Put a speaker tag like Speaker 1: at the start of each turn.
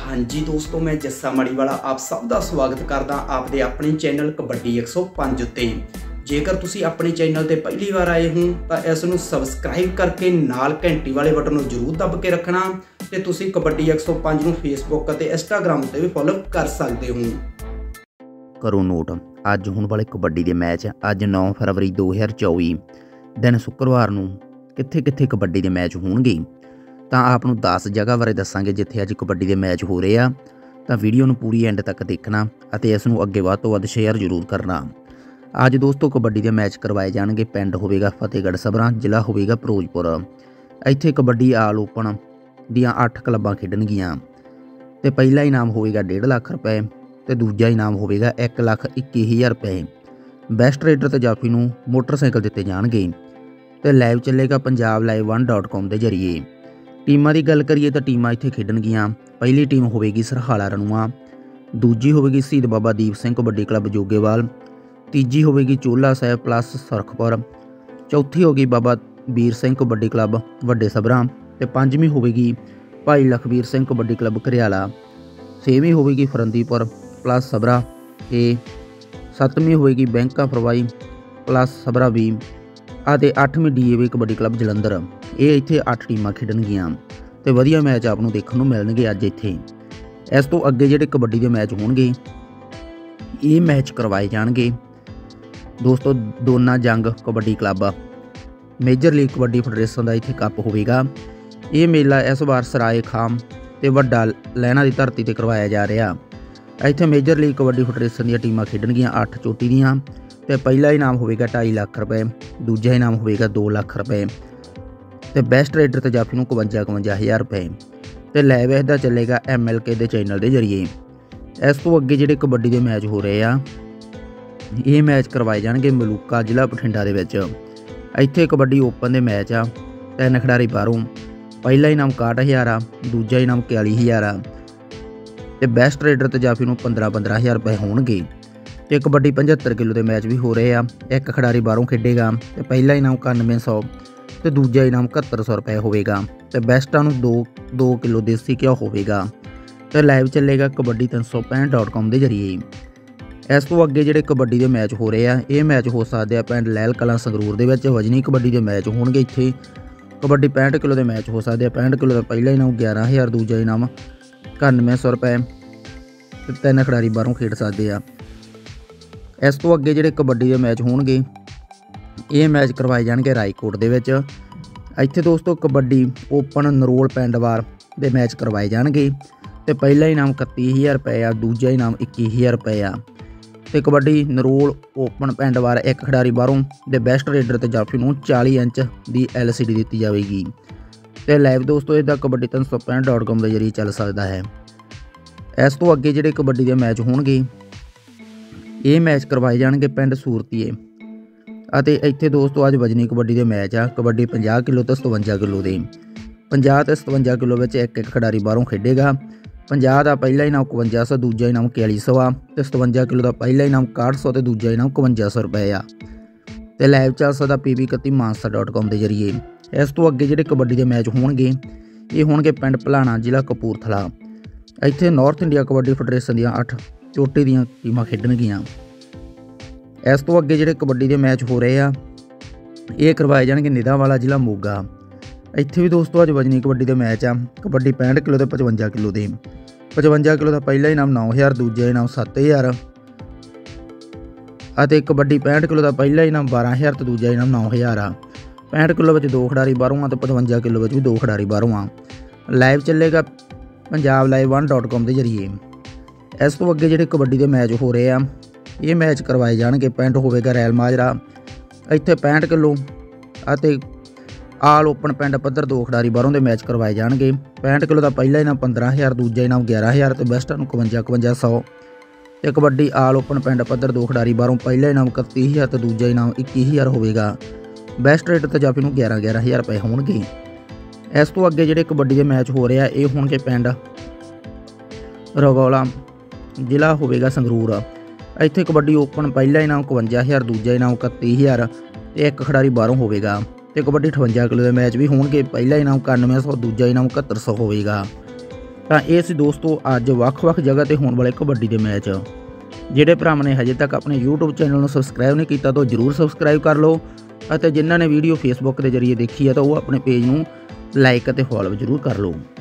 Speaker 1: हाँ जी दोस्तों, मैं जस्सा मड़ीवाला आप सब का स्वागत करदा आपदे अपने चैनल कबड्डी 105 उत्ते। जेकर तुसी अपने चैनल ते पहली बार आए हो तो इस नूं सबसक्राइब करके नाल घंटी वाले बटन नूं जरूर दब के रखना ते तुसी कबड्डी 105 नूं फेसबुक ते इंस्टाग्राम ते भी फॉलो कर सकते हो।
Speaker 2: करो नोट, अज होने वाले कबड्डी के मैच अज 9 फरवरी 2024 दिन शुक्रवार नूं कित्थे कित्थे कबड्डी के मैच होणगे। तो आपनूं 10 जगह बारे दसांगे जिथे अज कबड्डी के मैच हो रहे हैं। तो वीडियो नूं पूरी एंड तक देखना और इसनूं अगे वध तो वध शेयर जरूर करना। अज दोस्तों कबड्डी के मैच करवाए जाएंगे। पिंड होवेगा फतेहगढ़ सबरा, जिला होवेगा फिरोजपुर। इत्थे कबड्डी आल ओपन दियां 8 क्लबां खेडणगीਆਂ ते पहला इनाम होवेगा 1.5 लाख रुपए ते दूजा इनाम होवेगा 1,21,000 रुपए। बेस्ट रेडर ते जाफी नूं मोटरसाइकिल दिते जाणगे ते लाइव चलेगा punjablive1.com के जरिए। टीमां की गल करिए तो टीमां इत्थे खेडणगीਆਂ। पहली टीम होवेगी सरहाला रनुआ, दूजी होवेगी शहीद बाबा दीप सिंह कबड्डी क्लब जोगेवाल, तीजी होवेगी चोला साहिब प्लस सुरखपुर, चौथी होगी बाबा वीर सिंह कबड्डी क्लब वड्डे सबरा ते पंजवीं होवेगी भाई लखबीर सिंह कबड्डी क्लब घरियाला, छेवीं होवेगी फरंदीपुर प्लस सबरा ते सतवीं होवेगी bank of Rawai plus Sabra भी ਅਤੇ 8ਵੀਂ DAV कबड्डी क्लब जलंधर। ये इत्थे 8 टीमां खेडणगीਆਂ ਤੇ ਵਧੀਆ मैच आप देखने को मिलणगे अज इत्थे। इस तो अगे ਜਿਹੜੇ कबड्डी के मैच होणगे ये मैच करवाए जाणगे दोस्तों दोना जंग kabaddi club major league kabaddi federation का इत्थे कप होवेगा। ये मेला इस बार सराय खाम ते वड्डा लैना की धरती ते करवाया जा रहा। इत्थे मेजर लीग कबड्डी फैडरेशन दी टीमां खेडणगीਆਂ 8 चोटी दीयां ते पहला इनाम होवेगा 2.5 लाख रुपए, दूजा इनाम होवेगा 2 लाख रुपए ते बेस्ट रेडर ते जाफी नूं 51,000 रुपए ते लाइव इसदा चलेगा MLK के चैनल के जरिए। इस तो अगे जिहड़े कबड्डी के मैच हो रहे हैं ये मैच करवाए जाएंगे मलूका जिला बठिंडा दे विच। इत्थे कबड्डी ओपन के मैच आ 3 खिडारी बाहरों। पहला इनाम 61,000 आ, दूजा इनाम 41,000 आ ते बेस्ट रेडर ते जाफी नूं 15,000 रुपए होणगे। ते कबड्डी 75 किलो के मैच भी हो रहे हैं। एक खिडारी बाहरों खेडेगा तो पहला इनाम 9100 तो दूजा इनाम 7100 रुपए होवेगा तो बेस्टां नूं 2 किलो देसी घिओ होवेगा। तो लाइव चलेगा कबड्डी 365.com के जरिए। इस तो अगे जिहड़े कबड्डी के मैच हो रहे हैं ये मैच हो सकते हैं पिंड लहल कलां संगरूर दे विच। वजनी कबड्डी के मैच होणगे। इत्थे कबड्डी 65 किलो के मैच हो सकते हैं। 65 किलो का पहला इनाम 11,000, दूजा इनाम 9100 रुपए तो 3 खिडारी बाहरों खेड सकते हैं। इस तो अगे जिहड़े कबड्डी के मैच होणगे ये मैच करवाए जाएंगे रायकोट दे विच। इत्थे दोस्तों कबड्डी ओपन नरोल पिंडवार के मैच करवाए जाएंगे तो पहला इनाम 31,000 रुपए आ, दूजा इनाम 21,000 रुपए आ तो कबड्डी नरोल ओपन पिंडवार एक खिडारी बाहरों दे बेस्ट रेडर ते जाफी नूं 40 इंच की LCD दी जाएगी। तो लाइव दोस्तों इसका कबड्डी 365.com के जरिए चल सकता है। इस तो अगे जिहड़े कबड्डी के मैच होणगे ये मैच करवाए जाएंगे पिंड सूरतीए। इत्थे दोस्तों अज वजनी कबड्डी के मैच आ कबड्डी 50 किलो तो 57 किलो के। 50 तो 57 किलो में एक खिडारी बाहरों खेडेगा। 50 का पहला इनाम 5100, दूजा इनाम 4100 आ तो 57 किलो का पहला इनाम 6100 तो दूजा इनाम 5100 रुपए आ तो लाइव चल सकता pb31mansa.com के जरिए। इस तो अगे जिहड़े कबड्डी के मैच होणगे ये होणगे पिंड भलाना जिला कपूरथला। इत्थे नॉर्थ इंडिया कबड्डी फैडरेशन दी 8 चोटी दीयां टीमां खेडणगीਆਂ। इस तो अगे जिहड़े कबड्डी के मैच हो रहे हैं ये करवाए जाएंगे निदावाला जिला मोगा। इत्थे भी दोस्तों अज वजनी कबड्डी के मैच आ कबड्डी 65 किलो तो 55 किलो के। 55 किलो का पहला इनाम 9,000, दूजा इनाम 7,000 ਅਤੇ कबड्डी 65 किलो का पहला इनाम 12,000 तो दूजा इनाम 9,000 आ। 65 किलो में 2 खिडारी बाहरों आ तो 55 किलो में भी 2 खिडारी बाहरों आ। लाइव चलेगा punjablive1.com के जरिए। इस तो अगे जिहड़े कबड्डी के मैच हो रहे हैं ये मैच करवाए जाएंगे पिंड होवेगा रैल माजरा। इत्थे 65 किलो ਅਤੇ आल ओपन पिंड पद्धर 2 खिडारी बाहरों के मैच करवाए जाएंगे। 65 किलो का पहला इनाम 15,000, दूजा इनाम 11,000 तो बेस्टां नूं 51,100 तो कबड्डी आल ओपन पिंड पद्धर 2 खिडारी बाहरों पहला इनाम 31,000 तो दूजा इनाम 21,000 होवेगा। बेस्ट रेडर ते जाफी नूं 11,000 रुपए होणगे। इस तो अगे जिहड़े कबड्डी के मैच हो रहे हैं ये होणगे पिंड रगौला जिला होवेगा संगरूर। इत्थे कबड्डी ओपन पहला इनाम 51,000, दूजा इनाम 31,000 तो एक खिडारी बाहरों होवेगा तो कबड्डी 58 किलो के मैच भी होणगे। पहला इनाम 9100, दूजा इनाम 7100 होवेगा ਤਾਂ ਇਹ ਸੀ ਦੋਸਤੋ ਅੱਜ ਵੱਖ-ਵੱਖ ਜਗ੍ਹਾ ਤੇ ਹੋਣ ਵਾਲੇ ਕਬੱਡੀ ਦੇ ਮੈਚ। ਜਿਹੜੇ ਭਰਾਵਾਂ ਨੇ ਹਜੇ ਤੱਕ ਆਪਣੇ YouTube ਚੈਨਲ ਨੂੰ ਸਬਸਕ੍ਰਾਈਬ ਨਹੀਂ ਕੀਤਾ ਤਾਂ ਜ਼ਰੂਰ ਸਬਸਕ੍ਰਾਈਬ ਕਰ ਲਓ, ਅਤੇ ਜਿਨ੍ਹਾਂ ਨੇ ਵੀਡੀਓ Facebook ਦੇ ਜ਼ਰੀਏ ਦੇਖੀ ਹੈ ਤਾਂ ਉਹ ਆਪਣੇ ਪੇਜ ਨੂੰ ਲਾਈਕ ਅਤੇ ਫੋਲੋ ਜ਼ਰੂਰ ਕਰ ਲਓ।